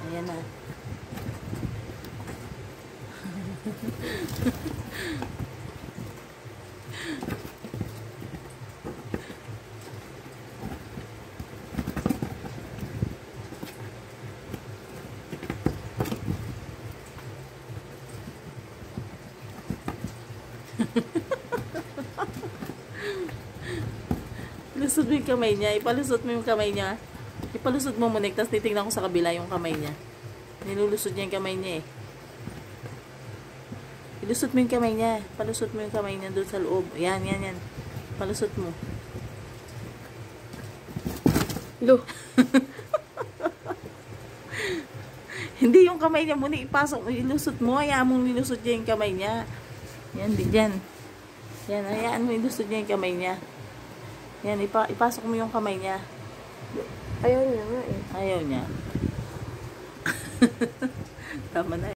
Ayan na. Lusot mo yung kamay niya. Ipalusot mo yung kamay niya. Ipalusot mo muna. Tapos titignan ko sa kabila yung kamay niya. Nilulusot niya yung kamay niya eh. Ilusot mo yung kamay niya. Palusot mo yung kamay niya doon sa loob. Yan, yan, yan. Palusot mo. Lo. Hindi yung kamay niya muna ipasok. Ilusot mo. Hayaan mong nilusot niya yung kamay niya. Yan, di dyan. Yan, hayaan mo ilusot niya yung kamay niya. Yan, ipasok mo yung kamay niya. Ayaw niya nga eh. Ayaw niya. Tama na.